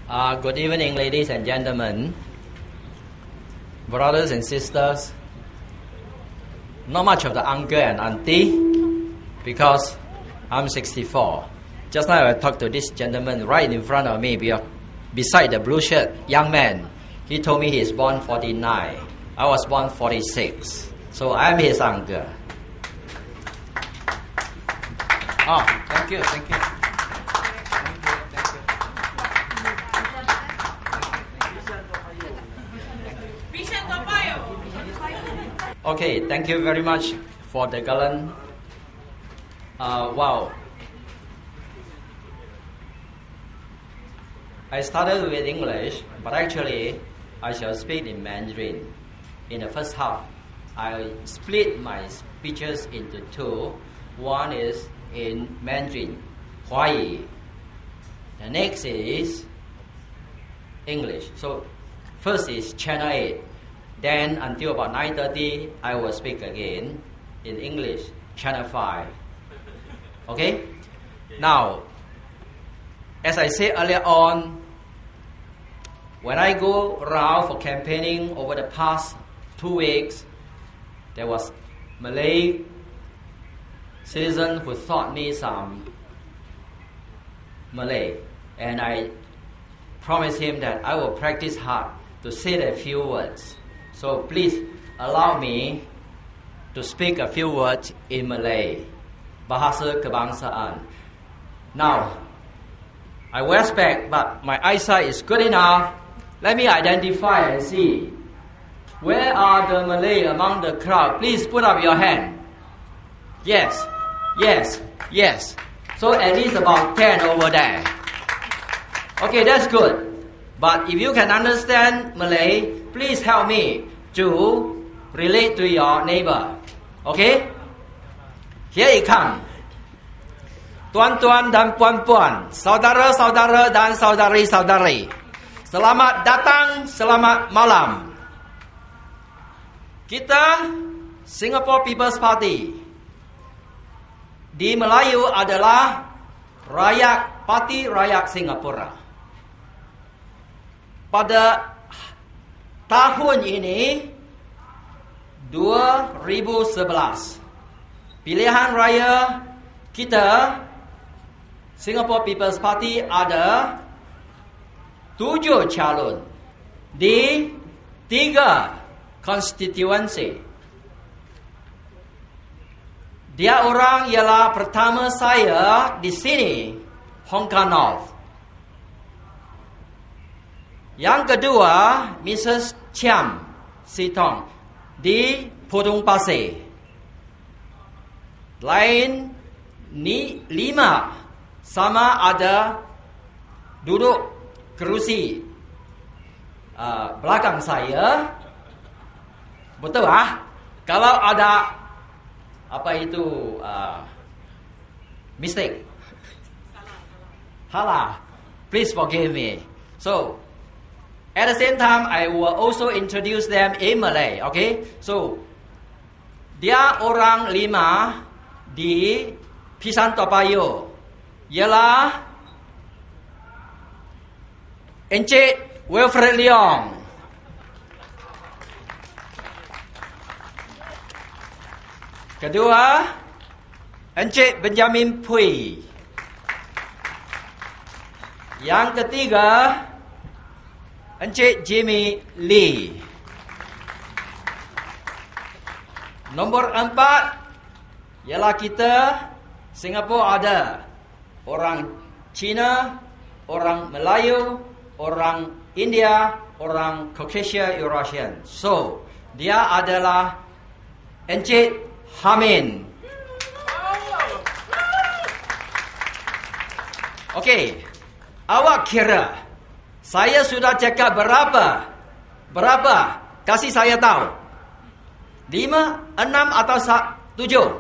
Good evening, ladies and gentlemen, brothers and sisters. Not much of the uncle and auntie because I'm 64. Just now I talked to this gentleman right in front of me, beside the blue shirt, young man. He told me he's born 49. I was born 46. So I'm his uncle. Oh, thank you. Okay, thank you very much for the gallant. Wow. I started with English, but actually I shall speak in Mandarin. In the first half, I split my speeches into two. One is in Mandarin, Huayi. The next is English. So first is Channel 8. Then until about 9:30, I will speak again in English, Channel 5. Okay? Now, as I said earlier on, when I go around for campaigning over the past 2 weeks, there was Malay citizen who taught me some Malay, and I promised him that I will practice hard to say a few words. So please allow me to speak a few words in Malay, Bahasa Kebangsaan. Now, I wear spec, but my eyesight is good enough. Let me identify and see. Where are the Malay among the crowd? Please put up your hand. Yes. So at least about 10 over there. Okay, that's good. But if you can understand Malay, please help me to relate to your neighbor. Okay? Here it comes. Tuan-tuan dan puan-puan, saudara-saudara dan saudari-saudari, selamat datang, selamat malam. Kita Singapore People's Party di Melayu adalah Parti Rakyat Singapura. Pada tahun ini 2011, pilihan raya kita Singapore People's Party ada 7 calon di 3 konstituensi. Dia orang ialah pertama saya di sini, Hong Kah North. Yang kedua, Mrs. Sin Kek Tong di Potong Pasir. Lain ni 5 sama ada duduk kerusi belakang saya. Betul Kalau ada mistake, salah, please forgive me. So at the same time, I will also introduce them in Malay. Okay, so dia orang 5 di Bishan-Toa ialah Encik Wilfred Leong, kedua Encik Benjamin Pui, yang ketiga Encik Jimmy Lee, nombor 4 ialah kita Singapura ada orang Cina, orang Melayu, orang India, orang Caucasia Eurasian. So, dia adalah Encik Hamin. Okey, awak kira saya sudah cakap berapa? Kasih saya tahu. 5, 6 atau 7?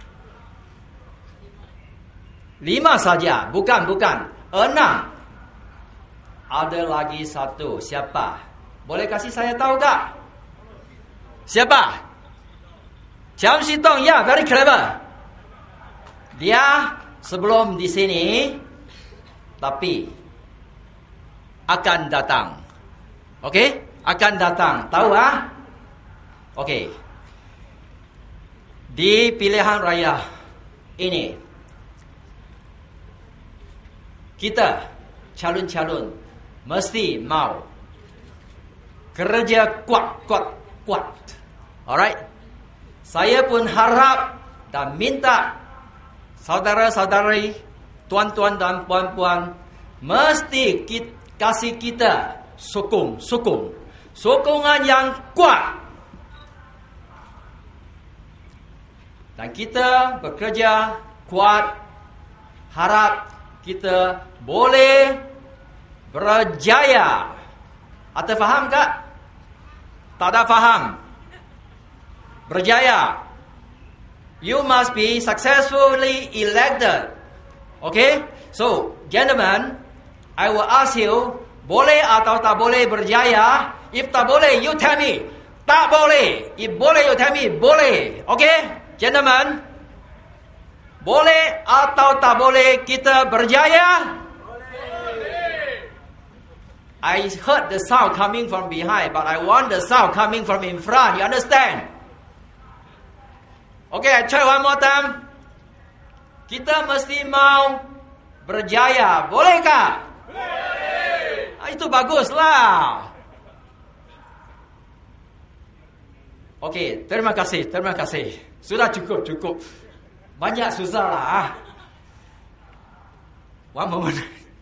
5 saja, bukan 6. Ada lagi 1. Siapa? Boleh kasih saya tahu tak? Siapa? Sin Kek Tong, ya, very clever. Dia sebelum di sini, tapi akan datang. Okey, akan datang. Tahu ah? Okey. Di pilihan raya ini, kita calon-calon mesti mau kerja kuat. Alright. Saya pun harap dan minta saudara-saudari, tuan-tuan dan puan-puan, mesti kasih kita sokongan yang kuat. Dan kita bekerja kuat, harap kita boleh berjaya. Ada faham tak? Tak ada faham. Berjaya. You must be successfully elected. Okay? So, gentlemen, I will ask you, boleh atau tak boleh berjaya? If tak boleh, you tell me. Tak boleh. If boleh, you tell me. Boleh. Okay? Gentlemen, boleh atau tak boleh kita berjaya? I heard the sound coming from behind, but I want the sound coming from in front. You understand? Okay, I try one more time. Kita mesti mau berjaya. Bolehkah? Boleh. Itu baguslah. Okay, terima kasih. Sudah cukup. Banyak susah lah. One moment.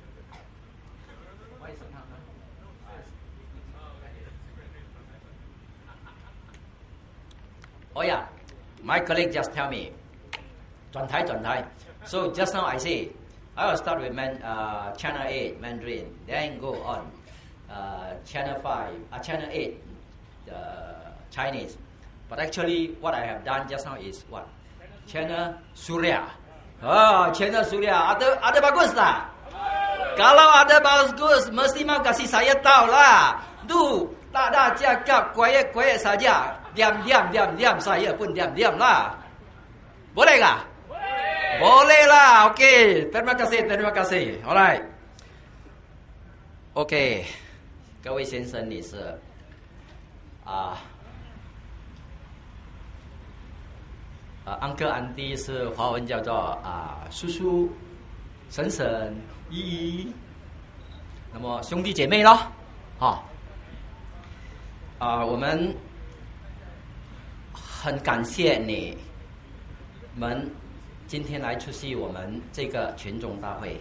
Oh yeah. My colleague just tell me, 转台. So just now I say, I will start with Channel 8 Mandarin, then go on Channel 8 Chinese. But actually, what I have done just now is what? Channel Surya. Channel Surya. Ada bagus tak? Kalau ada bagus, mesti mau kasih saya tahu lah. Tak ada cakap quiet saja. Diam. Saya pun diam lah. Boleh kah? Boleh lah. Okay. Terima kasih. Alright. Okay. 各位先生女士uncle auntie 是华文叫做叔叔、婶婶、姨姨。那么兄弟姐妹咯，我们很感谢你们今天来出席我们这个群众大会。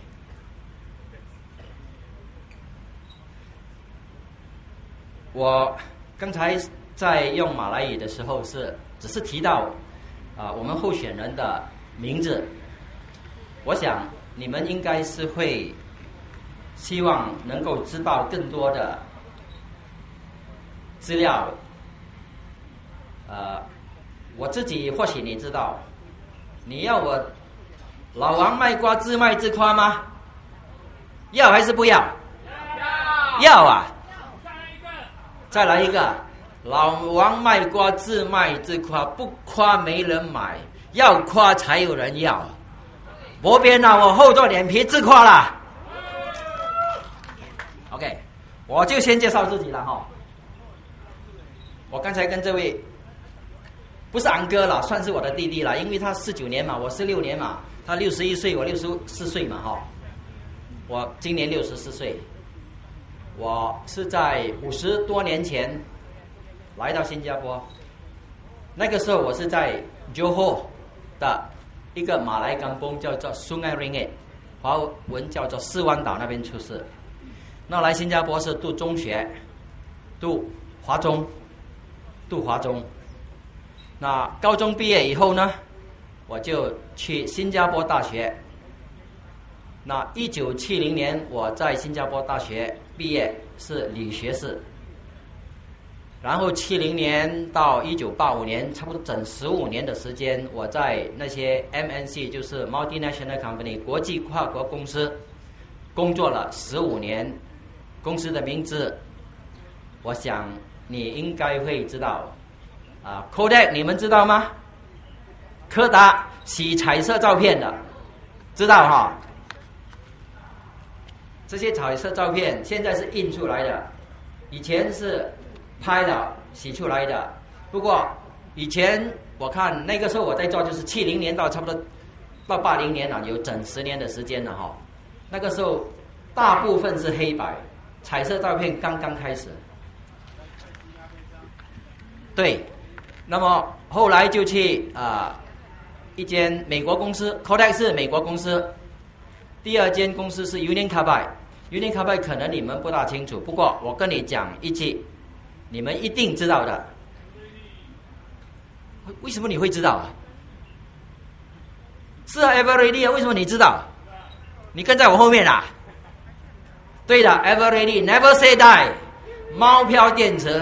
我刚才在用马来语的时候只是提到我们候选人的名字，我想你们应该是会希望能够知道更多的资料。我自己或许你知道，你要我老王卖瓜自卖自夸吗？要还是不要？要啊！再来一个，老王卖瓜自卖自夸，不夸没人买，要夸才有人要。莫边啊，我厚着脸皮自夸啦。OK， 我就先介绍自己了哈。我刚才跟这位不是昂哥了，算是我的弟弟了，因为他49年嘛，我46年嘛，他61岁，我64岁嘛哈。我今年64岁。我是在50多年前来到新加坡，那个时候我是在 Johor 的一个马来甘榜叫做 Sungai Ringit， 华文叫做四湾岛那边出世。那来新加坡是读中学，读华中。那高中毕业以后呢，我就去新加坡大学。那1970年我在新加坡大学毕业，是理学士。然后70年到1985年，差不多整15年的时间，我在那些 MNC 就是 multinational company 国际跨国公司工作了15年。公司的名字，我想你应该会知道Kodak 你们知道吗？柯达洗彩色照片的，知道哈？ 这些彩色照片现在是印出来的，以前是拍了洗出来的。不过以前我看那个时候我在做，就是70年到差不多到80年了，有整10年的时间了哈。那个时候大部分是黑白，彩色照片刚刚开始。对，那么后来就去一间美国公司 ，Kodak 是美国公司。第二间公司是 Union Carbide。Union Carbide 可能你们不大清楚，不过我跟你讲一句，你们一定知道的。为什么你会知道啊？是啊 ，Everready 啊，为什么你知道？你跟在我后面啊？对的 ，Everready Never Say Die， 猫飘电池。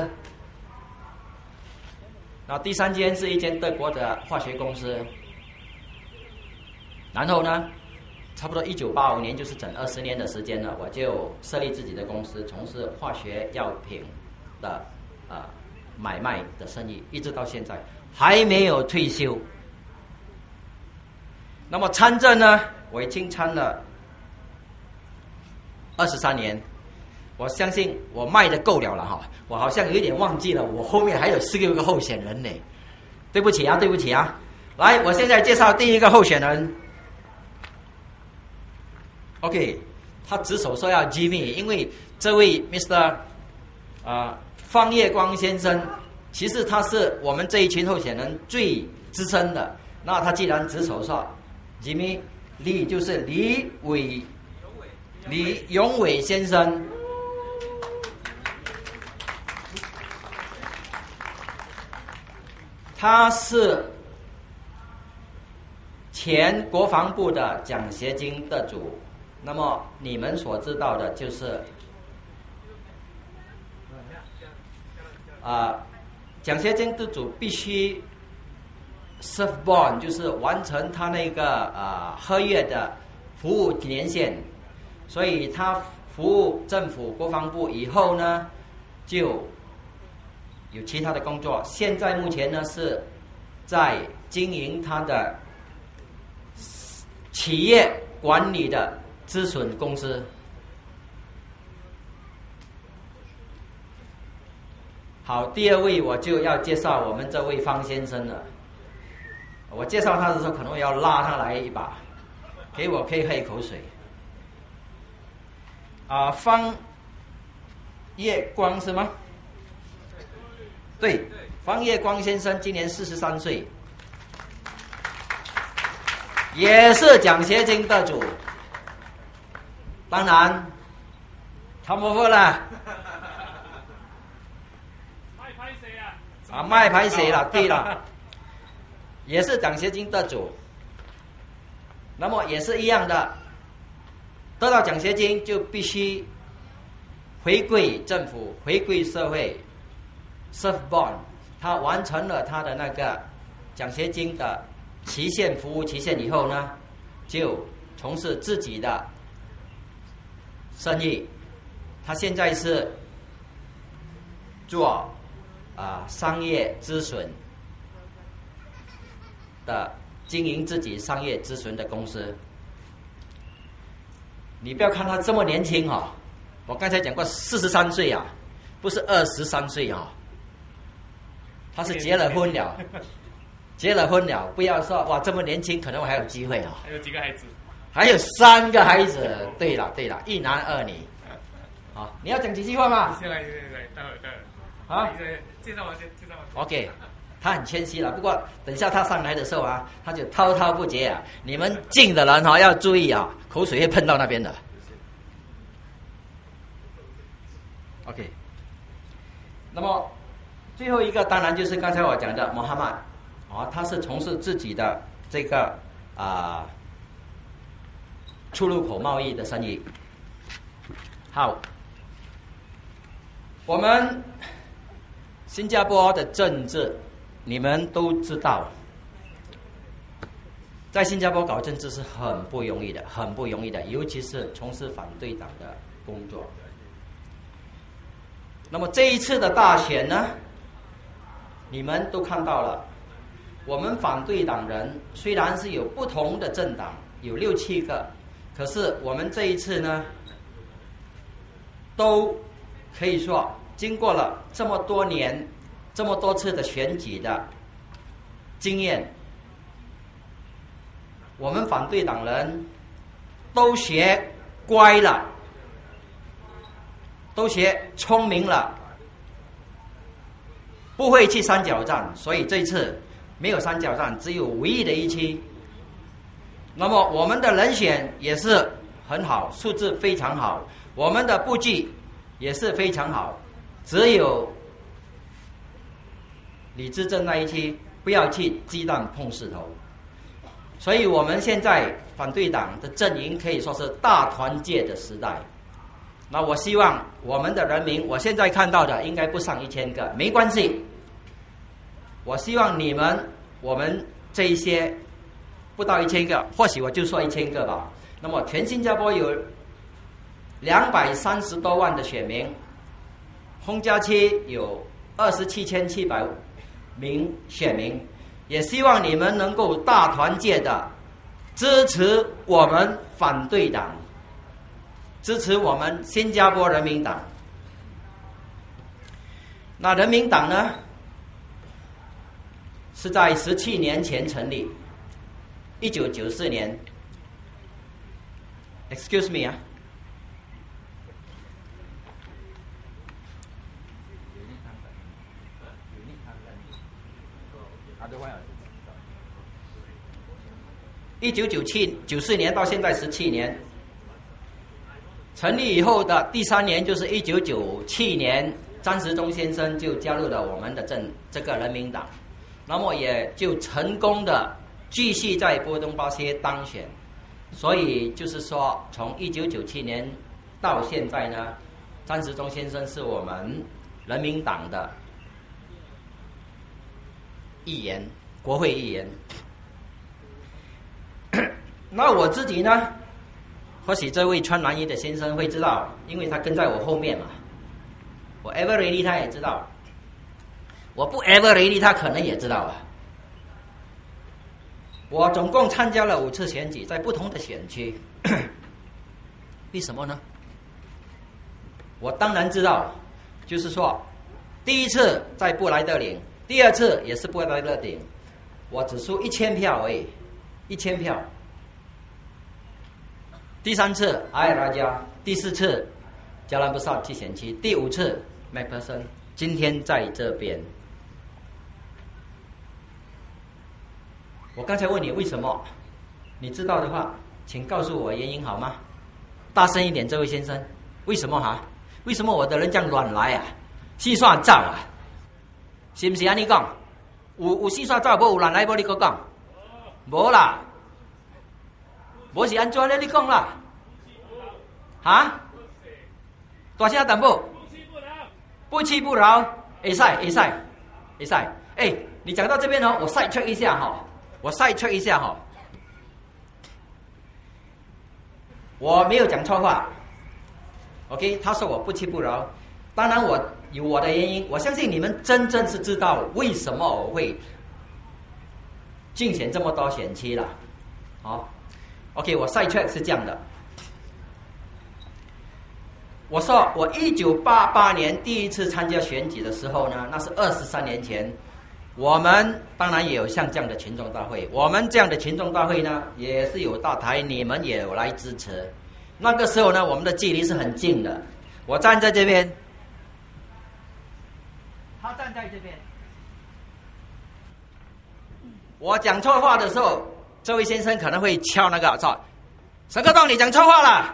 然后第三间是一间德国的化学公司。然后呢，差不多1985年，就是整20年的时间了，我就设立自己的公司，从事化学药品的买卖的生意，一直到现在还没有退休。那么参政呢，我已经参了23年，我相信我卖的够了哈。我好像有一点忘记了，我后面还有4个候选人呢。对不起啊，对不起啊。来，我现在介绍第一个候选人。OK， 他指手说要 Jimmy， 因为这位 Mr. 方叶光先生，其实他是我们这一群候选人最资深的。那他既然指手说 Jimmy， 李就是李永伟先生。他是前国防部的奖学金得主。那么你们所知道的就是奖学金得主必须 serve bond， 就是完成他那个合约的服务年限，所以他服务政府国防部以后呢，就有其他的工作。现在目前呢是在经营他的企业管理的咨询公司。好，第二位我就要介绍我们这位方先生了。我介绍他的时候可能要拉他来一把，给我可以喝一口水。方叶光是吗？对，方叶光先生今年43岁，也是奖学金得主。当然，他不服了。卖牌谁了？对了，也是奖学金得主。那么也是一样的，得到奖学金就必须回馈政府、回馈社会 ，serve bond。他完成了他的那个奖学金的期限、服务期限以后呢，就从事自己的生意。他现在是做商业咨询的，经营自己商业咨询的公司。你不要看他这么年轻哦，我刚才讲过43岁啊，不是23岁啊。他是结了婚了，结了婚了，不要说哇这么年轻，可能我还有机会啊。 还有几个孩子？ 还有3个孩子。对了，一男2女。好，你要讲几句话吗？ 现在，待会。介绍完。 OK， 他很谦虚了，不过等一下他上来的时候啊，他就滔滔不绝啊。你们近的人要注意啊，口水会喷到那边的。OK， 那么最后一个当然就是刚才我讲的穆罕默，他是从事自己的这个出入口贸易的生意。好，我们新加坡的政治你们都知道，在新加坡搞政治是很不容易的，尤其是从事反对党的工作。那么这一次的大选呢，你们都看到了，我们反对党人虽然是有不同的政党，有6、7个，可是我们这一次呢， 都可以说经过了这么多年、这么多次的选举的经验，我们反对党人都学乖了，都学聪明了，不会去三角战，所以这次没有三角战，只有唯一的一区。那么我们的人选也是很好，素质非常好，我们的布局也是非常好，只有李志正那一期不要去鸡蛋碰石头。所以我们现在反对党的阵营可以说是大团结的时代。那我希望我们的人民，我现在看到的应该不上1000个，没关系。我希望你们，我们这一些不到1000个，或许我就说1000个吧。那么全新加坡有230多万的选民，洪家区有27700名选民，也希望你们能够大团结的支持我们反对党，支持我们新加坡人民党。那人民党呢，是在17年前成立，1994年。Excuse me 啊。1994年到现在17年，成立以后的第3年就是1997年，张时中先生就加入了我们的这个人民党，那么也就成功的继续在波东巴西当选。所以就是说，从1997年到现在呢，张时中先生是我们人民党的议员，国会议员。那我自己呢，或许这位穿蓝衣的先生会知道，因为他跟在我后面嘛。我 ever ready 他也知道，我不 ever ready 他可能也知道啊。我总共参加了5次选举，在不同的选区。为什么呢？我当然知道，就是说，第一次在布莱德岭，第2次也是布莱德岭，我只输1000票而已，1000票。第3次埃尔拉加，第4次加兰布萨去选区，第5次麦克森，今天在这边。我刚才问你为什么，你知道的话，请告诉我原因好吗？大声一点，这位先生，为什么哈？为什么我的人这样乱来啊？四散走啊？是不是安尼讲？有四散走，无有乱来，无你讲？无啦，无是安怎咧？你讲啦？哈？大声淡薄。不屈不挠，会使。哎，你讲到这边哦，我side check一下哈。我没有讲错话 ，OK？ 他说我不屈不挠，当然我有我的原因，我相信你们真正是知道为什么我会竞选这么多选区了。好 ，OK， 我side check是这样的，我说我1988年第1次参加选举的时候呢，那是23年前。我们当然也有像这样的群众大会，我们这样的群众大会呢，也是有大台，你们也有来支持。那个时候呢，我们的距离是很近的，我站在这边，他站在这边。我讲错话的时候，这位先生可能会敲那个说：“沈克栋，你讲错话了。”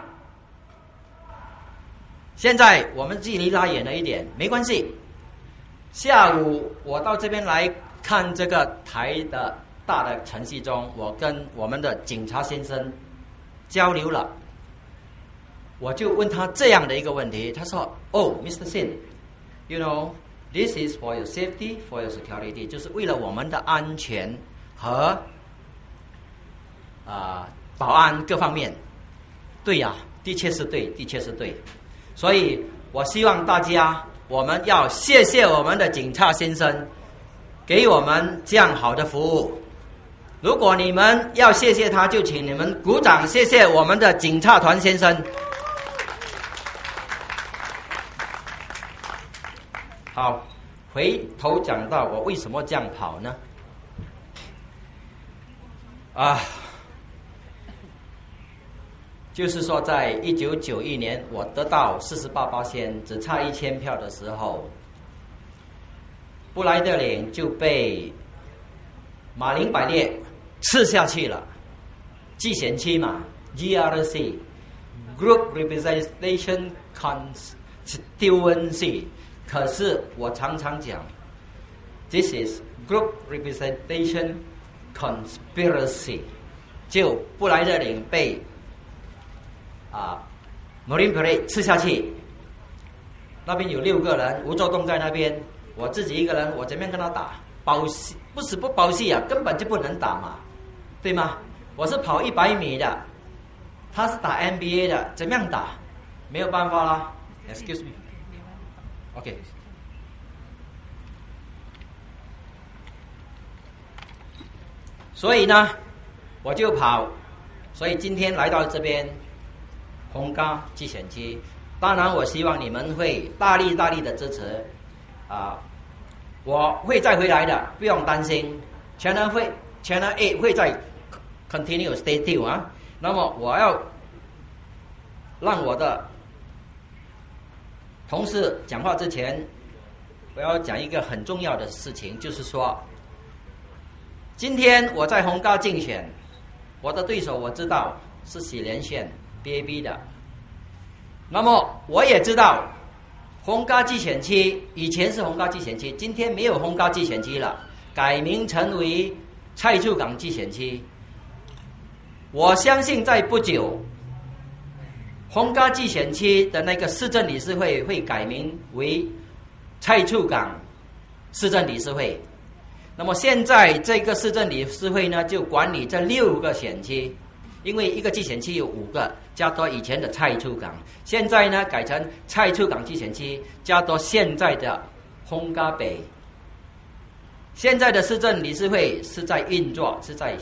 现在我们距离拉远了一点，没关系。下午我到这边来看这个台的大的程序中，我跟我们的警察先生交流了，我就问他这样的一个问题，他说 ：“Oh, Mr. Sin, you know, this is for your safety, for your security， 就是为了我们的安全和保安各方面。”对呀，的确是对，的确是对。所以我希望大家。我们要谢谢我们的警察先生给我们这样好的服务。如果你们要谢谢他，就请你们鼓掌谢谢我们的警察团先生。 好，回头讲到我为什么这样跑呢？就是说在1991年我得到48%，只差1000票的时候，布莱德领就被马林百列吃下去了。季选区嘛 ，GRC Group Representation Constituency， 可是我常常讲 ，This is Group Representation Conspiracy， 就布莱德领被Marine Parade 吃下去，那边有6个人，吴作栋在那边，我自己一个人，我怎么样跟他打？保戏不死不保戏啊，根本就不能打嘛，对吗？我是跑100米的，他是打 NBA 的，怎么样打？没有办法啦。Excuse me。OK。所以呢，我就跑，所以今天来到这边。红咖季选区，当然我希望你们会大力的支持，我会再回来的，不用担心。Channel 8会再 continue stay tuned 啊。那么我要让我的同事讲话之前，我要讲一个很重要的事情，就是说，今天我在红咖竞选，我的对手我知道是喜莲县。BAB 的，那么我也知道，红咖季选区以前是红咖季选区，今天没有红咖季选区了，改名成为菜厝港季选区。我相信在不久，红咖季选区的那个市政理事会会改名为菜厝港市政理事会。那么现在这个市政理事会呢，就管理这6个选区。因为一个季选区有5个，加多以前的菜厝港，现在呢改成菜厝港季选区，加多现在的红咖北。现在的市政理事会是在运作，是在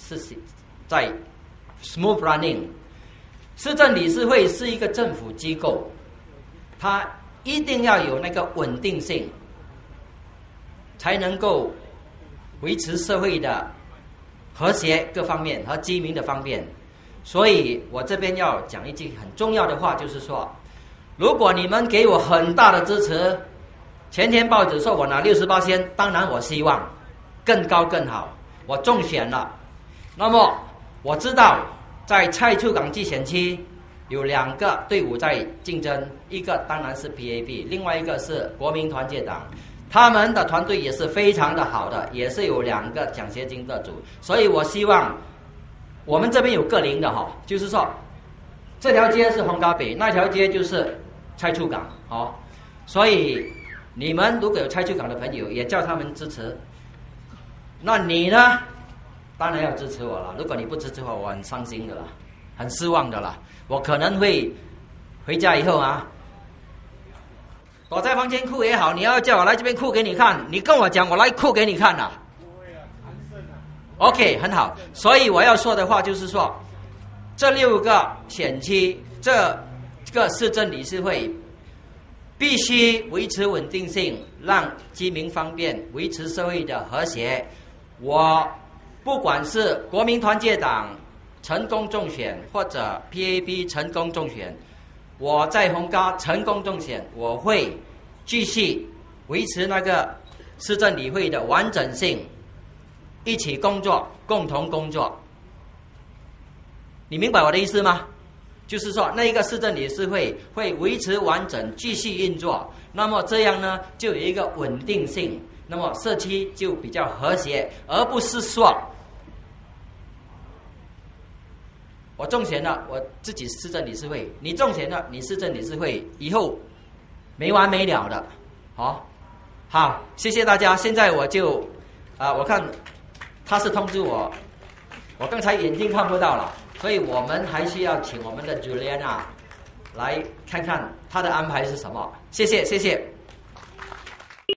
smooth running。市政理事会是一个政府机构，它一定要有那个稳定性，才能够维持社会的和谐各方面和居民的方面。所以我这边要讲一句很重要的话，就是说，如果你们给我很大的支持，前天报纸说我拿68%，当然我希望更高更好，我中选了。那么我知道在菜厝港季选区有2个队伍在竞争，一个当然是 PAB， 另外一个是国民团结党，他们的团队也是非常的好的，也是有2个奖学金得主。所以我希望我们这边有各0的哈，就是说这条街是红咖北，那条街就是菜厝港，所以你们如果有菜厝港的朋友，也叫他们支持。那你呢，当然要支持我了。如果你不支持我，我很伤心的啦，很失望的啦。我可能会回家以后躲在房间哭也好，你要叫我来这边哭给你看，你跟我讲，我来哭给你看啦。OK， 很好。所以我要说的话就是说，这6个选区，这个市政理事会必须维持稳定性，让居民方便，维持社会的和谐。我不管是国民团结党成功中选，或者 PAB 成功中选，我在红咖成功中选，我会继续维持那个市政理会的完整性，一起工作，共同工作。你明白我的意思吗？就是说那一个市政理事会会维持完整，继续运作，那么这样呢就有一个稳定性，那么社区就比较和谐，而不是说我中选了，我自己市政理事会，你中选了，你市政理事会，以后没完没了的。好，谢谢大家。现在我就我看他是通知我刚才眼睛看不到了，所以我们还需要请我们的 Juliana 来看看他的安排是什么。谢谢。